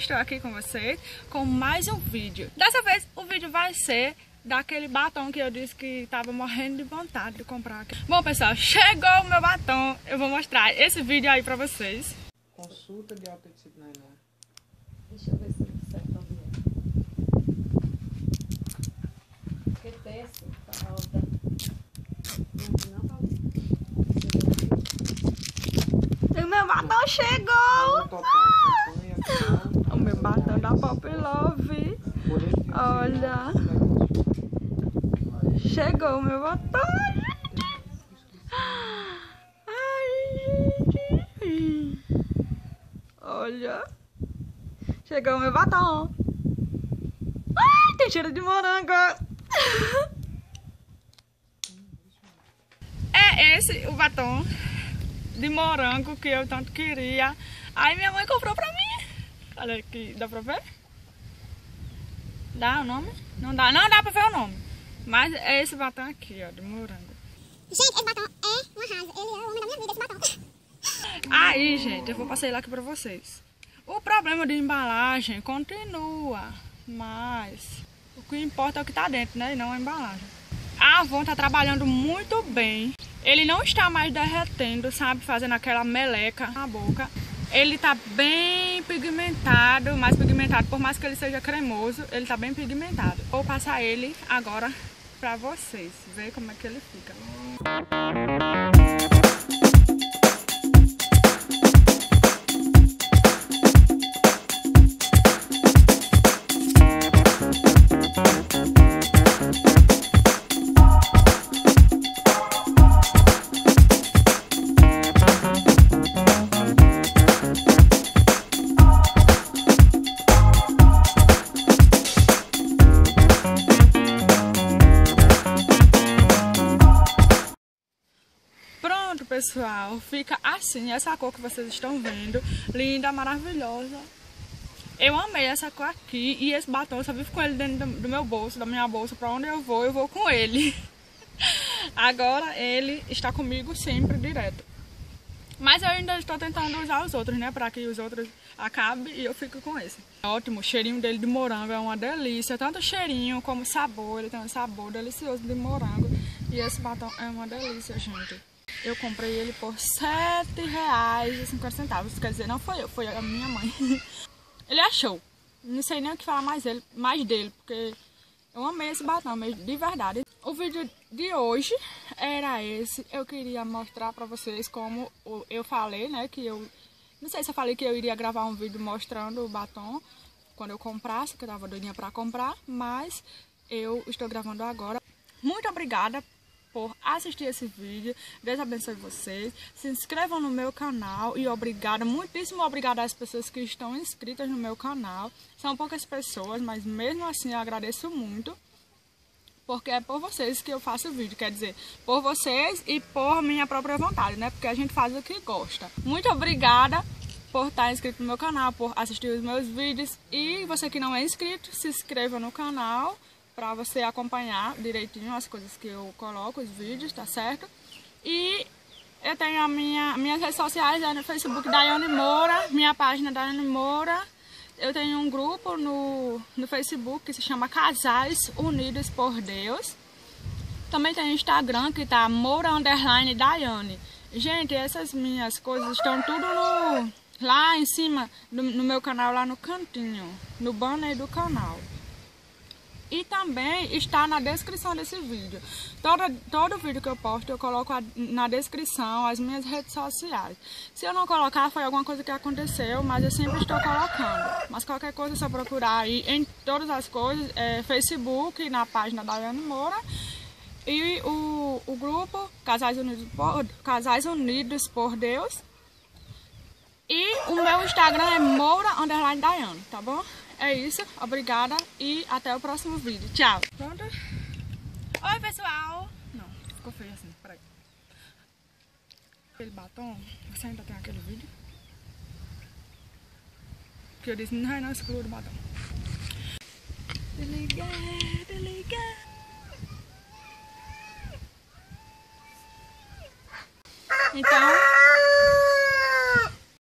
estou aqui com vocês com mais um vídeo. Dessa vez o vídeo vai ser daquele batom que eu disse que estava morrendo de vontade de comprar aqui. Bom, pessoal, chegou o meu batom. Eu vou mostrar esse vídeo aí pra vocês. Consulta de autenticidade. Deixa eu ver se eu certo ouvir. Que peça falta. Não falta. O meu batom chegou! O meu batom da Pop Love. Olha. Chegou o meu batom. Ai, gente. Olha. Chegou o meu batom. Ai, tem cheiro de morango. É esse o batom de morango que eu tanto queria. Aí minha mãe comprou pra mim. Olha aqui, dá pra ver? Dá o nome? Não dá, não dá pra ver o nome. Mas é esse batom aqui, ó, de morango. Gente, esse batom é um arraso. Ele é o homem da minha vida, esse batom. Aí, gente, eu vou passar ele aqui pra vocês. O problema de embalagem continua, mas o que importa é o que tá dentro, né? E não a embalagem. A Avon tá trabalhando muito bem. Ele não está mais derretendo, sabe? Fazendo aquela meleca na boca. Ele tá bem pigmentado, mais pigmentado, por mais que ele seja cremoso, ele tá bem pigmentado. Vou passar ele agora pra vocês, ver como é que ele fica. Pessoal, fica assim, essa cor que vocês estão vendo, linda, maravilhosa. Eu amei essa cor aqui e esse batom, eu só vivo com ele dentro do meu bolso, da minha bolsa, pra onde eu vou com ele. Agora ele está comigo sempre, direto. Mas eu ainda estou tentando usar os outros, né, pra que os outros acabem e eu fico com esse. Ótimo, o cheirinho dele de morango é uma delícia, tanto cheirinho como sabor, ele tem um sabor delicioso de morango. E esse batom é uma delícia, gente. Eu comprei ele por R$7,50. Quer dizer, não foi eu, foi a minha mãe. Ele achou. Não sei nem o que falar mais dele, porque eu amei esse batom, mas de verdade. O vídeo de hoje era esse. Eu queria mostrar pra vocês como eu falei, né? Que eu... Não sei se eu falei que eu iria gravar um vídeo mostrando o batom quando eu comprasse, que eu tava doidinha pra comprar. Mas eu estou gravando agora. Muito obrigada por assistir esse vídeo. Deus abençoe vocês. Se inscrevam no meu canal e obrigada, muitíssimo obrigada às pessoas que estão inscritas no meu canal. São poucas pessoas, mas mesmo assim eu agradeço muito, porque é por vocês que eu faço o vídeo, quer dizer, por vocês e por minha própria vontade, né? Porque a gente faz o que gosta. Muito obrigada por estar inscrito no meu canal, por assistir os meus vídeos. E você que não é inscrito, se inscreva no canal para você acompanhar direitinho as coisas que eu coloco, os vídeos, tá certo? E eu tenho minhas redes sociais, no Facebook, Daiane Moura, minha página Daiane Moura. Eu tenho um grupo no Facebook que se chama Casais Unidos por Deus. Também tem o Instagram que tá Moura_Daiane. Gente, essas minhas coisas estão tudo lá em cima, no meu canal, lá no cantinho, no banner do canal. E também está na descrição desse vídeo. Todo vídeo que eu posto, eu coloco na descrição as minhas redes sociais. Se eu não colocar, foi alguma coisa que aconteceu, mas eu sempre estou colocando. Mas qualquer coisa é só procurar aí em todas as coisas, Facebook, na página da Daiane Moura. E o grupo Casais Unidos por Deus. E o meu Instagram é Moura_Daiane, tá bom? É isso, obrigada e até o próximo vídeo. Tchau! Pronto? Oi, pessoal! Não, ficou feio assim, peraí. Aquele batom, você ainda tem aquele vídeo? Que eu disse, não exclua o batom. Desligar. Então...